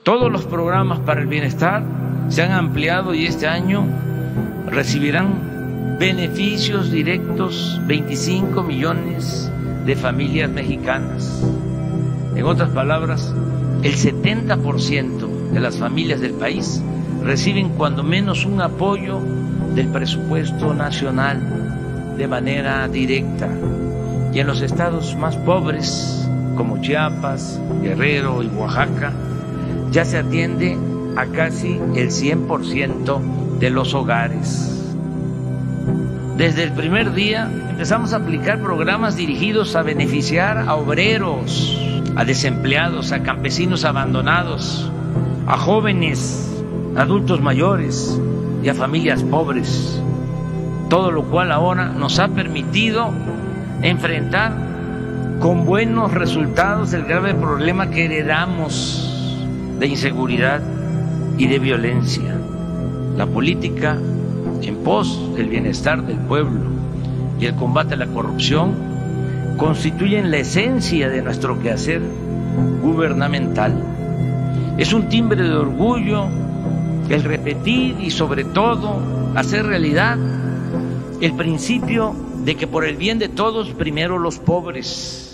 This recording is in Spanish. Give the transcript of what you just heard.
Todos los programas para el bienestar se han ampliado y este año recibirán beneficios directos 25 millones de familias mexicanas. En otras palabras, el 70% de las familias del país reciben cuando menos un apoyo del presupuesto nacional de manera directa. Y en los estados más pobres, como Chiapas, Guerrero y Oaxaca, ya se atiende a casi el 100% de los hogares. Desde el primer día empezamos a aplicar programas dirigidos a beneficiar a obreros, a desempleados, a campesinos abandonados, a jóvenes, adultos mayores y a familias pobres. Todo lo cual ahora nos ha permitido enfrentar con buenos resultados el grave problema que heredamos de inseguridad y de violencia. La política en pos del bienestar del pueblo y el combate a la corrupción constituyen la esencia de nuestro quehacer gubernamental. Es un timbre de orgullo el repetir y sobre todo hacer realidad el principio de que por el bien de todos, primero los pobres.